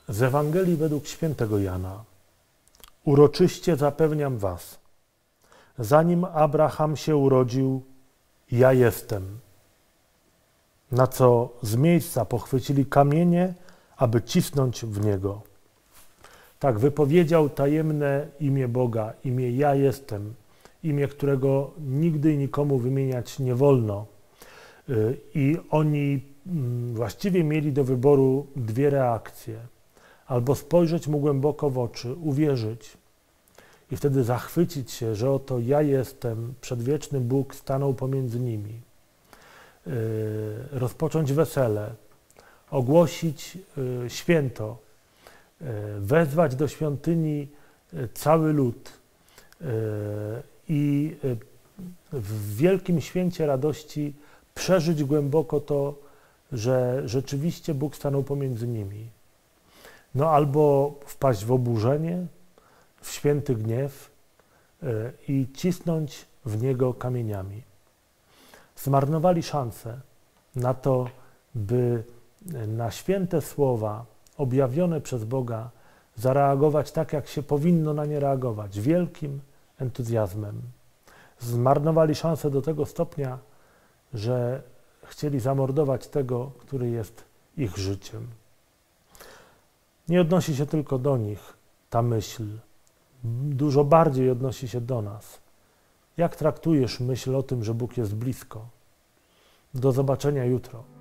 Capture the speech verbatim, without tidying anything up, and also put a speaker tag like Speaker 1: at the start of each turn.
Speaker 1: Z Ewangelii według świętego Jana. Uroczyście zapewniam was, zanim Abraham się urodził, ja jestem. Na co z miejsca pochwycili kamienie, aby cisnąć w niego. Tak wypowiedział tajemne imię Boga, imię ja jestem, imię, którego nigdy i nikomu wymieniać nie wolno. I oni właściwie mieli do wyboru dwie reakcje. Albo spojrzeć mu głęboko w oczy, uwierzyć i wtedy zachwycić się, że oto ja jestem, przedwieczny Bóg stanął pomiędzy nimi. Yy, rozpocząć wesele, ogłosić yy, święto, yy, wezwać do świątyni yy, cały lud yy, i yy, w wielkim święcie radości przeżyć głęboko to, że rzeczywiście Bóg stanął pomiędzy nimi. No albo wpaść w oburzenie, w święty gniew yy, i cisnąć w niego kamieniami. Zmarnowali szansę na to, by na święte słowa objawione przez Boga zareagować tak, jak się powinno na nie reagować, wielkim entuzjazmem. Zmarnowali szansę do tego stopnia, że chcieli zamordować tego, który jest ich życiem. Nie odnosi się tylko do nich ta myśl, dużo bardziej odnosi się do nas. Jak traktujesz myśl o tym, że Bóg jest blisko? Do zobaczenia jutro.